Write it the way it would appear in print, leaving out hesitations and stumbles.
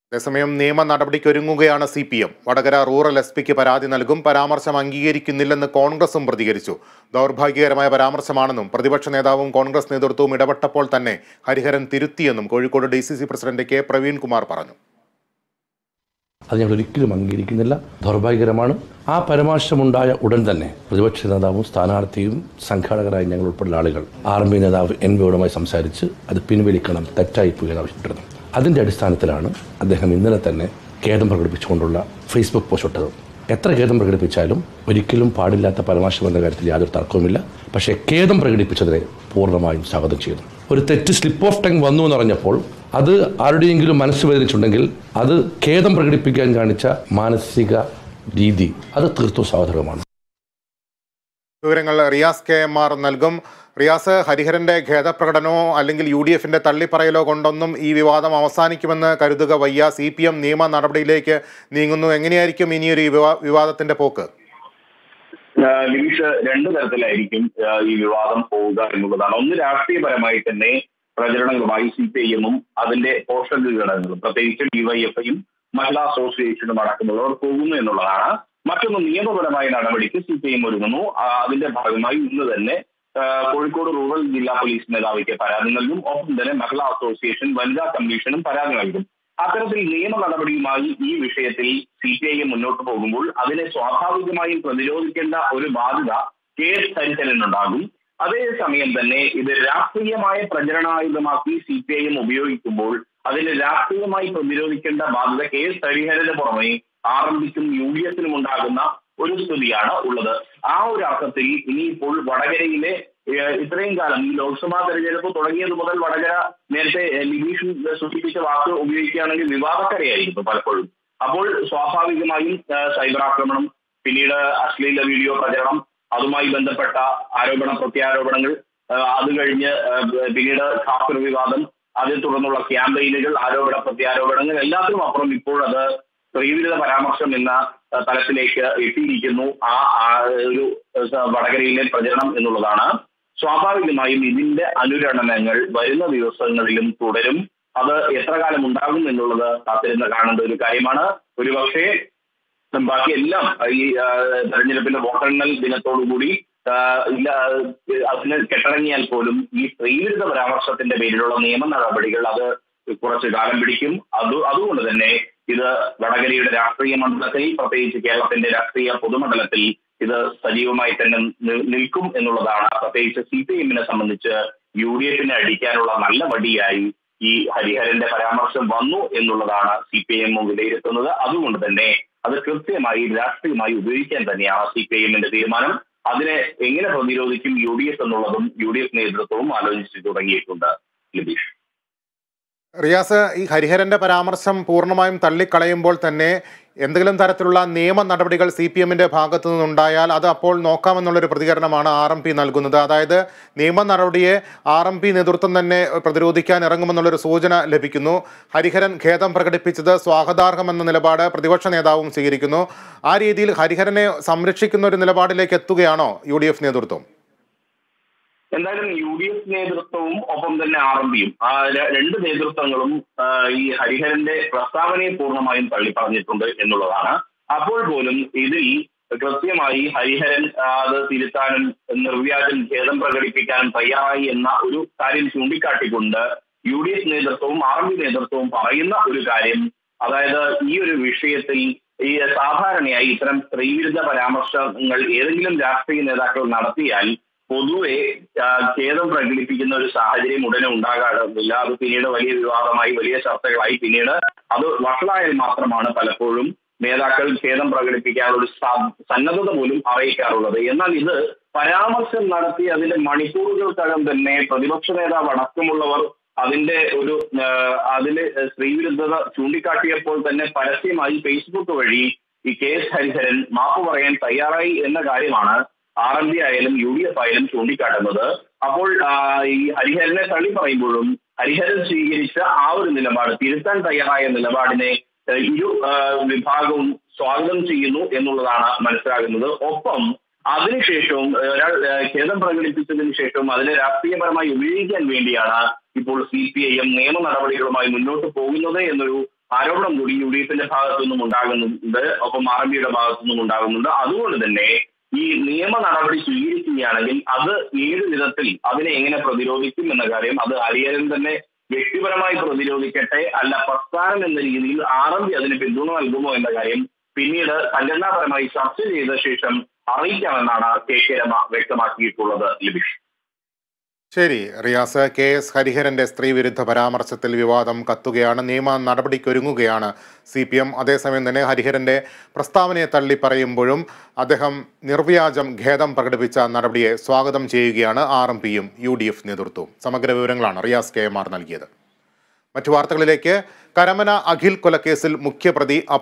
അതേസമയം നിയമ നടപടിക്കൊരുങ്ങുകയാണ് CPM. വടകര റൂറൽ SP-ക്ക് പരാതി നൽകും. പരാമർശം അംഗീകരിക്കുന്നില്ലെന്ന് കോൺഗ്രസും പ്രതികരിച്ചു. ദൗർഭാഗ്യകരമായ പരാമർശമാണെന്നും പ്രതിപക്ഷ നേതാവും കോൺഗ്രസ് നേതൃത്വവും ഇടപെട്ടപ്പോൾ തന്നെ ഹരിഹരൻ തിരുത്തിയെന്നും Kozhikode DCC president K. Praveen Kumar പറഞ്ഞു. അത് ഞങ്ങൾ ഒരിക്കലും അംഗീകരിക്കുന്നില്ല, ദൗർഭാഗ്യകരമാണ്. ആ പരാമർശമുണ്ടായ ഉടൻ തന്നെ പ്രതിപക്ഷ നേതാവും സ്ഥാനാർത്ഥിയും സംഘാടകരായ ഞങ്ങൾ ഉൾപ്പെടെയുള്ള ആളുകൾ RMP നേതാവ് NVയോടുമായി സംസാരിച്ച് അത് പിൻവലിക്കണം, തെറ്റായി പോയി ആവശ്യപ്പെട്ടിരുന്നു. അതിൻ്റെ അടിസ്ഥാനത്തിലാണ് അദ്ദേഹം ഇന്നലെ തന്നെ ഖേദം പ്രകടിപ്പിച്ചുകൊണ്ടുള്ള ഫേസ്ബുക്ക് പോസ്റ്റ് ഇട്ടത്. എത്ര ഖേദം പ്രകടിപ്പിച്ചാലും ഒരിക്കലും പാടില്ലാത്ത പരാമർശം എന്ന കാര്യത്തിൽ യാതൊരു തർക്കവുമില്ല. പക്ഷേ ഖേദം പ്രകടിപ്പിച്ചതിനെ പൂർണ്ണമായും സ്വാഗതം ചെയ്തു. ഒരു തെറ്റ് സ്ലിപ്പ് ഓഫ് ടങ് വന്നു എന്നറിഞ്ഞപ്പോൾ അത് ആരുടെയെങ്കിലും മനസ്സ് വേദനിച്ചുണ്ടെങ്കിൽ അത് ഖേദം പ്രകടിപ്പിക്കാൻ കാണിച്ച മാനസിക രീതി അത് തീർത്തും സ്വാഗതമാണ്. വിവരങ്ങൾ റിയാസ് KMR നൽകും. റിയാസ്, ഹരിഹരന്റെ ഖേദപ്രകടനമോ അല്ലെങ്കിൽ UDF-ന്റെ തള്ളിപ്പറയലോ കൊണ്ടൊന്നും ഈ വിവാദം അവസാനിക്കുമെന്ന് കരുതുക വയ്യ. CPM നിയമ നടപടിയിലേക്ക് നീങ്ങുന്നു. എങ്ങനെയായിരിക്കും ഇനിയൊരു വിവാദത്തിന്റെ പോക്ക്? ലിബീഷ്, രണ്ടു തരത്തിലായിരിക്കും ഈ വിവാദം പോവുക എന്നുള്ളതാണ്. ഒന്ന്, രാഷ്ട്രീയപരമായി തന്നെ പ്രചരണങ്ങളുമായി CPIM-ഉം അതിന്റെ പോഷക ഘടകങ്ങളും പ്രത്യേകിച്ച് DYFI-യും മഹിളാ അസോസിയേഷനും അടക്കമുള്ളവർ പോകുന്നു എന്നുള്ളതാണ്. മറ്റൊന്ന്, നിയമപരമായ നടപടിക്ക് CPIM ഒരുങ്ങുന്നു. അതിന്റെ ഭാഗമായി ഇന്ന് തന്നെ കോഴിക്കോട് റൂറൽ ജില്ലാ പോലീസ് മേധാവിക്ക് പരാതി നൽകും. ഒപ്പം തന്നെ മഹിളാ അസോസിയേഷൻ, വനിതാ കമ്മീഷനും പരാതി നൽകും. അത്തരത്തിൽ നിയമ നടപടിയുമായി ഈ വിഷയത്തിൽ CPIM മുന്നോട്ട് പോകുമ്പോൾ അതിനെ സ്വാഭാവികമായും പ്രതിരോധിക്കേണ്ട ഒരു ബാധ്യത K. ഹരിഹരനുണ്ടാകും. അതേസമയം തന്നെ ഇത് രാഷ്ട്രീയമായ പ്രചരണായുധമാക്കി CPIM ഉപയോഗിക്കുമ്പോൾ അതിന് രാഷ്ട്രീയമായി പ്രതിരോധിക്കേണ്ട ബാധ്യത K. ഹരിഹരന് പുറമെ RMPക്കും UDF-നും ഉണ്ടാകുന്ന ഒരു സ്ഥിതിയാണ് ഉള്ളത്. ആ ഒരു അർത്ഥത്തിൽ ഇനിയിപ്പോൾ വടകരയിലെ ഇത്രയും കാലം ഈ ലോക്സഭാ തെരഞ്ഞെടുപ്പ് തുടങ്ങിയത് മുതൽ വടകര നേരത്തെ ലിബീഷ് സൂചിപ്പിച്ച വാക്ക് ഉപയോഗിക്കുകയാണെങ്കിൽ വിവാദക്കരയായിരുന്നു പലപ്പോഴും. അപ്പോൾ സ്വാഭാവികമായും സൈബർ ആക്രമണം, പിന്നീട് അശ്ലീല വീഡിയോ പ്രചരണം, അതുമായി ബന്ധപ്പെട്ട ആരോപണ പ്രത്യാരോപണങ്ങൾ, അത് കഴിഞ്ഞ് പിന്നീട് ഖാഫിർ വിവാദം, അതിൽ തുടർന്നുള്ള ക്യാമ്പയിനുകൾ, ആരോപണ പ്രത്യാരോപണങ്ങൾ, എല്ലാത്തിനും അപ്പുറം ഇപ്പോൾ അത് സ്ത്രീവിരുദ്ധ പരാമർശം എന്ന തലത്തിലേക്ക് എത്തിയിരിക്കുന്നു ആ ഒരു വടകരയിലെ പ്രചരണം എന്നുള്ളതാണ്. സ്വാഭാവികമായും ഇതിന്റെ അനുരണനങ്ങൾ വരുന്ന ദിവസങ്ങളിലും തുടരും. അത് എത്ര കാലം ഉണ്ടാകും എന്നുള്ളത് കാത്തിരുന്ന് കാണേണ്ട ഒരു കാര്യമാണ്. ഒരുപക്ഷെ ബാക്കിയെല്ലാം ഈ തെരഞ്ഞെടുപ്പിന്റെ വോട്ടെണ്ണൽ ദിനത്തോടുകൂടി അതിന് കെട്ടടങ്ങിയാൽ പോലും ഈ സ്ത്രീവിരുദ്ധ പരാമർശത്തിന്റെ പേരിലുള്ള നിയമ നടപടികൾ അത് കുറച്ച് കാലം പിടിക്കും. അതുകൊണ്ട് തന്നെ ഇത് വടകരയുടെ രാഷ്ട്രീയ മണ്ഡലത്തിൽ, പ്രത്യേകിച്ച് കേരളത്തിന്റെ രാഷ്ട്രീയ പൊതുമണ്ഡലത്തിൽ ഇത് സജീവമായി തന്നെ നിൽക്കും എന്നുള്ളതാണ്. പ്രത്യേകിച്ച് CPIM-നെ സംബന്ധിച്ച് UDF-നെ അടിക്കാനുള്ള നല്ല വടിയായി ഈ ഹരിഹരന്റെ പരാമർശം വന്നു എന്നുള്ളതാണ് CPIM വിലയിരുത്തുന്നത്. അതുകൊണ്ട് തന്നെ അത് കൃത്യമായി രാഷ്ട്രീയമായി ഉപയോഗിക്കാൻ തന്നെയാണ് CPIM-ന്റെ തീരുമാനം. അതിനെ എങ്ങനെ പ്രതിരോധിക്കും UDF എന്നുള്ളതും UDF നേതൃത്വവും ആലോചിച്ചു തുടങ്ങിയിട്ടുണ്ട്. ലതീഷ്, റിയാസ്, ഈ ഹരിഹരന്റെ പരാമർശം പൂർണ്ണമായും തള്ളിക്കളയുമ്പോൾ തന്നെ എന്തെങ്കിലും തരത്തിലുള്ള നിയമ നടപടികൾ CPM-ന്റെ ഭാഗത്തു നിന്നുണ്ടായാൽ അത് അപ്പോൾ നോക്കാമെന്നുള്ളൊരു പ്രതികരണമാണ് RMP നൽകുന്നത്. അതായത് നിയമ നടപടിയെ RMP നേതൃത്വം തന്നെ പ്രതിരോധിക്കാൻ ഇറങ്ങുമെന്നുള്ളൊരു സൂചന ലഭിക്കുന്നു. ഹരിഹരൻ ഖേദം പ്രകടിപ്പിച്ചത് സ്വാഗതാർഹമെന്ന നിലപാട് പ്രതിപക്ഷ നേതാവും സ്വീകരിക്കുന്നു. ആ രീതിയിൽ ഹരിഹരനെ സംരക്ഷിക്കുന്ന ഒരു നിലപാടിലേക്ക് എത്തുകയാണോ UDF നേതൃത്വം? എന്തായാലും UDF നേതൃത്വവും ഒപ്പം തന്നെ RMPയും ആ രണ്ട് നേതൃത്വങ്ങളും ഈ ഹരിഹരന്റെ പ്രസ്താവനയെ പൂർണ്ണമായും തള്ളിപ്പറഞ്ഞിട്ടുണ്ട് എന്നുള്ളതാണ്. അപ്പോൾ പോലും ഇതിൽ കൃത്യമായി ഹരിഹരൻ അത് തിരുത്താനും നിർവ്യാജം ഖേദം പ്രകടിപ്പിക്കാനും തയ്യാറായി എന്ന ഒരു കാര്യം ചൂണ്ടിക്കാട്ടിക്കൊണ്ട് UDF നേതൃത്വവും RMP നേതൃത്വവും പറയുന്ന ഒരു കാര്യം, അതായത് ഈ ഒരു വിഷയത്തിൽ ഈ സാധാരണയായി ഇത്തരം സ്ത്രീവിരുദ്ധ പരാമർശങ്ങൾ ഏതെങ്കിലും രാഷ്ട്രീയ നേതാക്കൾ നടത്തിയാൽ പൊതുവെ ഖേദം പ്രകടിപ്പിക്കുന്ന ഒരു സാഹചര്യം ഉടനെ ഉണ്ടാകാറില്ല. അത് പിന്നീട് വലിയ വിവാദമായി, വലിയ ചർച്ചകളായി, പിന്നീട് അത് വഷളായാൽ മാത്രമാണ് പലപ്പോഴും നേതാക്കൾ ഖേദം പ്രകടിപ്പിക്കാനുള്ള ഒരു സന്നദ്ധത പോലും അറിയിക്കാറുള്ളത്. എന്നാൽ ഇത് പരാമർശം നടത്തി അതിന്റെ മണിക്കൂറുകൾക്കകം തന്നെ പ്രതിപക്ഷ നേതാവ് അടക്കമുള്ളവർ അതിലെ സ്ത്രീവിരുദ്ധത ചൂണ്ടിക്കാട്ടിയപ്പോൾ തന്നെ പരസ്യമായി ഫേസ്ബുക്ക് വഴി ഈ K. ഹരിഹരൻ മാപ്പ് പറയാൻ തയ്യാറായി എന്ന കാര്യമാണ് RMP ആയാലും UDF ആയാലും ചൂണ്ടിക്കാട്ടുന്നത്. അപ്പോൾ ഈ ഹരിഹരനെ തള്ളി പറയുമ്പോഴും ഹരിഹരൻ സ്വീകരിച്ച ആ ഒരു നിലപാട്, തിരുത്താൻ തയ്യാറായ നിലപാടിനെ ഇരു വിഭാഗവും സ്വാഗതം ചെയ്യുന്നു എന്നുള്ളതാണ് മനസ്സിലാകുന്നത്. ഒപ്പം അതിനുശേഷവും ഒരാൾ ഖേദം പ്രകടിപ്പിച്ചതിന് ശേഷവും അതിനെ രാഷ്ട്രീയപരമായി ഉപയോഗിക്കാൻ വേണ്ടിയാണ് ഇപ്പോൾ CPIM നിയമ നടപടികളുമായി മുന്നോട്ട് പോകുന്നത് എന്നൊരു ആരോപണം കൂടി UDFന്റെ ഭാഗത്തു നിന്നും ഉണ്ടാകുന്നുണ്ട്, ഒപ്പം RMPയുടെ ഭാഗത്തു നിന്നും ഉണ്ടാകുന്നുണ്ട്. അതുകൊണ്ട് തന്നെ ഈ നിയമ നടപടി സ്വീകരിക്കുകയാണെങ്കിൽ അത് ഏത് വിധത്തിൽ അതിനെ എങ്ങനെ പ്രതിരോധിക്കും എന്ന കാര്യം അത് ഹരിഹരൻ തന്നെ വ്യക്തിപരമായി പ്രതിരോധിക്കട്ടെ, അല്ല പ്രസ്ഥാനം എന്ന രീതിയിൽ RMP അതിന് പിന്തുണ നൽകുമോ എന്ന കാര്യം പിന്നീട് സംഘടനാപരമായി ചർച്ച ചെയ്ത ശേഷം അറിയിക്കാമെന്നാണ് KK രമ വ്യക്തമാക്കിയിട്ടുള്ളത്. ലിബീഷ്. ശരി റിയാസ്, KS ഹരിഹരന്റെ സ്ത്രീവിരുദ്ധ പരാമർശത്തിൽ വിവാദം കത്തുകയാണ്, നിയമ നടപടിക്കൊരുങ്ങുകയാണ് CPM. അതേസമയം തന്നെ ഹരിഹരന്റെ പ്രസ്താവനയെ തള്ളി പറയുമ്പോഴും അദ്ദേഹം നിർവ്യാജം ഖേദം പ്രകടിപ്പിച്ച നടപടിയെ സ്വാഗതം ചെയ്യുകയാണ് RMPയും UDF നേതൃത്വവും. സമഗ്ര വിവരങ്ങളാണ് റിയാസ് KMR നൽകിയത്. മറ്റു വാർത്തകളിലേക്ക്. കരമന അഖിൽ കൊലക്കേസിൽ മുഖ്യപ്രതി